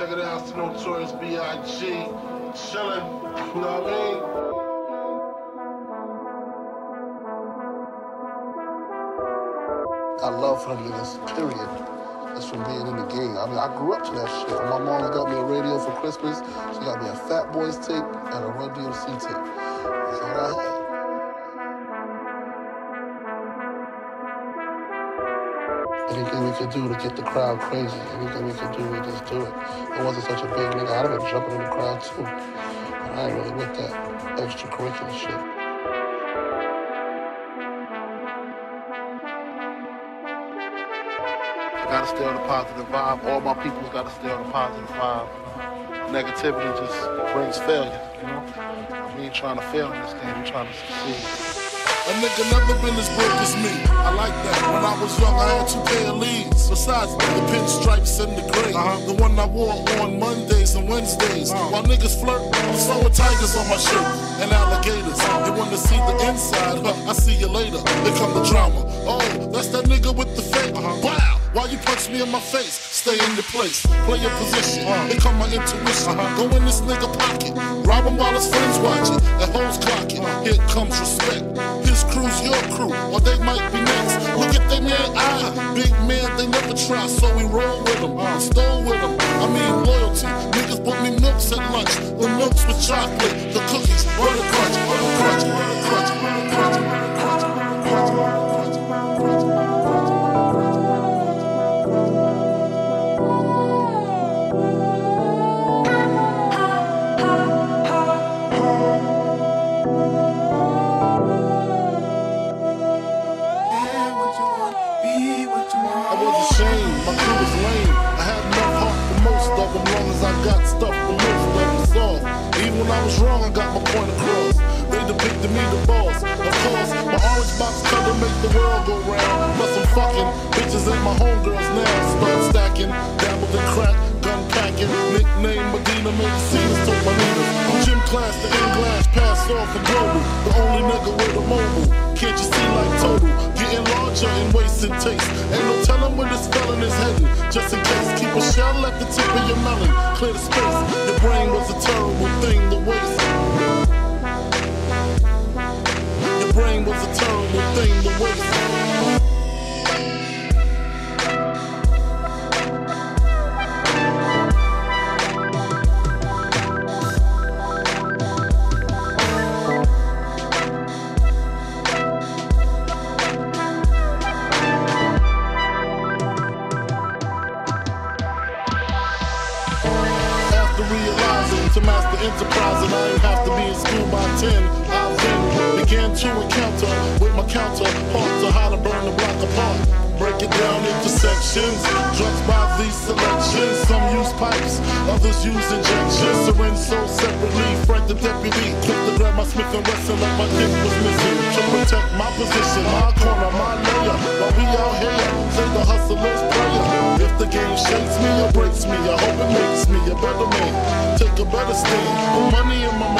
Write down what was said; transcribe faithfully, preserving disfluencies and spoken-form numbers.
Check it out, it's the Notorious B I G Chillin', you know what I mean? I love for them niggas, period. That's from being in the game. I mean, I grew up to that shit. When my mom got me a radio for Christmas, she got me a Fat Boys tape and a Run D M C tape. That's all I had. Anything we could do to get the crowd crazy, anything we could do, we just do it. It wasn't such a big nigga. I'd have been jumping in the crowd too. But I ain't really with that extracurricular shit. I gotta stay on the positive vibe. All my people's gotta stay on the positive vibe. Negativity just brings failure, you know? We ain't trying to fail in this game, we're trying to succeed. A nigga never been as broke as me. I like that. When I was young, I had two pair of leads. Besides the pinstripes and the gray. Uh-huh. The one I wore on Mondays and Wednesdays. Uh-huh. While niggas flirt, I'm sewing tigers on my shirt and alligators. They want to see the inside, but I see you later. Here come the drama. Oh, that's that nigga with the fake. Uh-huh. Wow, why you punch me in my face? Stay in your place, play your position. Uh-huh. Here come my intuition. Uh-huh. Go in this nigga pocket, rob him while his friends watching. And hoes clocking. Uh-huh. Here comes respect. His crew's your crew, or they might be next. Look at them man eye, big man, they never try, so we roll with them, uh, stole with them. I mean loyalty, niggas bought me milks at lunch, the milks with chocolate, the cookies, butter crunch, butter crunch, butter crunch, butter crunch, butter crunch, butter crunch, butter crunch. I got stuff for most of them solved. Even when I was wrong, I got my point across. They depicted me the boss. Of course, my orange box color make the world go round. Plus I'm fucking bitches and my homegirls now. Start stacking, dabbled in crack, gun packing. Nickname Medina, made scenes to my niggas. From gym class to in-glass, pass off for global. The only nigga with a mobile. Can't you see like total? Getting larger in waist and taste. Ain't no telling where this felon is heading. Just in case, keep a shell at the tip of your melon. Clear the space. Your brain was a terrible thing to waste. Your brain was a terrible thing to waste. To master enterprise, and I ain't have to be in school by ten. I then began to encounter with my counterpart to how to burn the block apart. Break it down into sections, drugs by these selections. Some use pipes, others use injections. Syringe sold separately, Frank the deputy quick to grab my Smith and Wesson like my dick was missing. To protect my position, my corner, my layer. While we out here, say the hustler's prayer. If the game shakes me or breaks me, I hope it makes me a better man. Take a better stand, put money in my